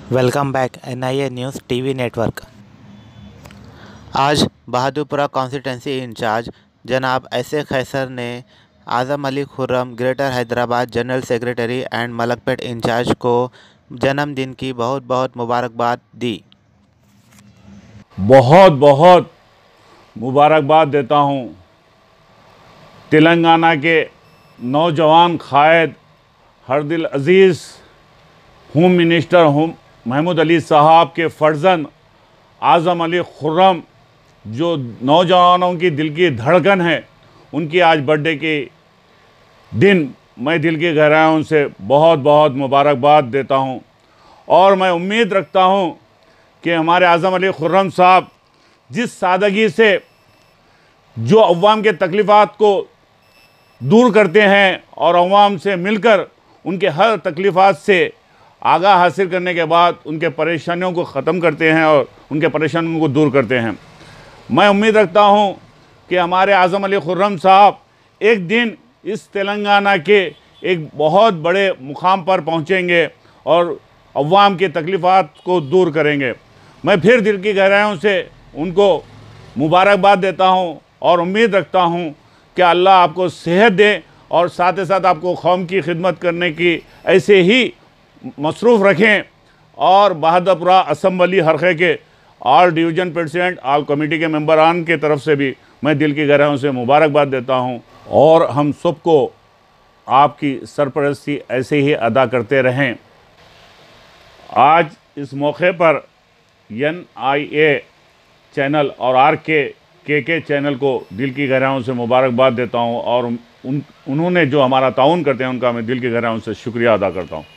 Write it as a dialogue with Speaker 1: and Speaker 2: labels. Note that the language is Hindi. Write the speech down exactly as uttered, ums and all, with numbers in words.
Speaker 1: Welcome back N I A news TV network. आज बहादुरपुरा कॉन्स्टिट्यूंसी इंचार्ज जनाब ऐसे खैसर ने Azam Ali Khurram greater Hyderabad general secretary and Malakpet incharge को जन्मदिन की बहुत बहुत मुबारकबाद दी।
Speaker 2: बहुत बहुत मुबारकबाद देता हूँ तेलंगाना के नौजवान कायद हरदिल अज़ीज़ home minister home Mahmood Ali साहब के फर्जन आज़म अली खुर्रम, जो नौजवानों की दिल की धड़कन है, उनकी आज बर्थडे के दिन मैं दिल की गहराइयों से बहुत बहुत मुबारकबाद देता हूं। और मैं उम्मीद रखता हूं कि हमारे आज़म अली खुर्रम साहब जिस सादगी से जो अवाम के तकलीफ़ात को दूर करते हैं और अवाम से मिलकर उनके हर तकलीफ़ात से आगाह हासिल करने के बाद उनके परेशानियों को ख़त्म करते हैं और उनके परेशानियों को दूर करते हैं। मैं उम्मीद रखता हूं कि हमारे आज़म अली खुर्रम साहब एक दिन इस तेलंगाना के एक बहुत बड़े मुकाम पर पहुंचेंगे और अवाम के तकलीफ़ात को दूर करेंगे। मैं फिर दिल की गहराइयों से उनको मुबारकबाद देता हूं और उम्मीद रखता हूं कि अल्लाह आपको सेहत दे और साथ ही साथ आपको कौम की खिदमत करने की ऐसे ही मसरूफ़ रखें। और बहादुरपुरा असम्बली हरक़े के all division president all committee के मेंबरान के तरफ से भी मैं दिल की गहराइयों से मुबारकबाद देता हूं और हम सबको आपकी सरपरस्ती ऐसे ही अदा करते रहें। आज इस मौके पर एन आई ए चैनल और आर के के के चैनल को दिल की गहराइयों से मुबारकबाद देता हूं और उन उन्होंने जो हमारा ताउन करते हैं उनका मैं दिल की गहराइयों से शुक्रिया अदा करता हूं।